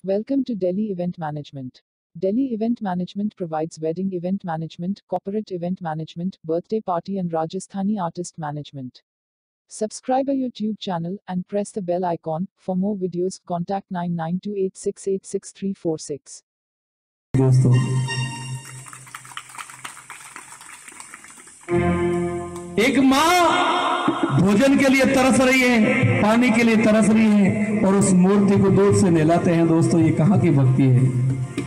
Welcome to Delhi Event Management. Delhi Event Management provides wedding event management, corporate event management, birthday party and Rajasthani artist management. Subscribe our YouTube channel and press the bell icon. For more videos, contact 9928686346. दोस्तों, एक माँ भोजन के लिए तरस रही है, पानी के लिए तरस रही है और उस मूर्ति को दूध से नहलाते हैं। दोस्तों, ये कहाँ की भक्ति है?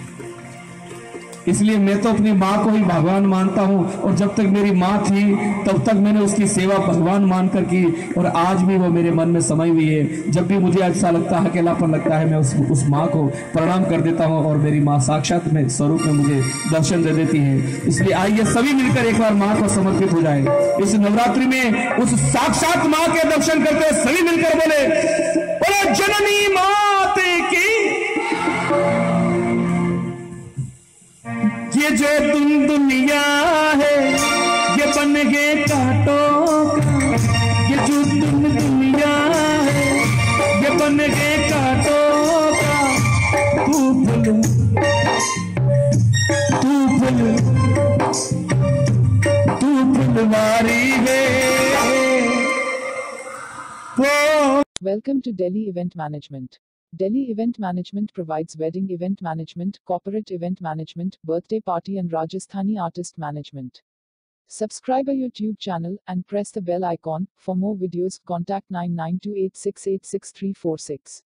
इसलिए मैं तो अपनी माँ को ही भगवान मानता हूँ और जब तक मेरी माँ थी तब तक मैंने उसकी सेवा भगवान मानकर की और आज भी वो मेरे मन में समाई हुई है। जब भी मुझे ऐसा लगता है, अकेलापन लगता है, मैं उस माँ को प्रणाम कर देता हूँ और मेरी माँ साक्षात में स्वरूप में मुझे दर्शन दे देती है। इसलिए आइए सभी मिलकर एक बार माँ को समर्पित हो जाए। इस नवरात्रि में उस साक्षात माँ के दर्शन करते सभी मिलकर बोले जननी माते की। ये जो तुम दुनिया है ये बन गए कांटों का, ये जो तुम दुनिया है ये बन गए कांटों का। तू फुलवारी है। Welcome to Delhi Event Management. Delhi Event Management provides wedding event management, corporate event management, birthday party and Rajasthani artist management. Subscribe our YouTube channel and press the bell icon. For more videos, contact 9928686346.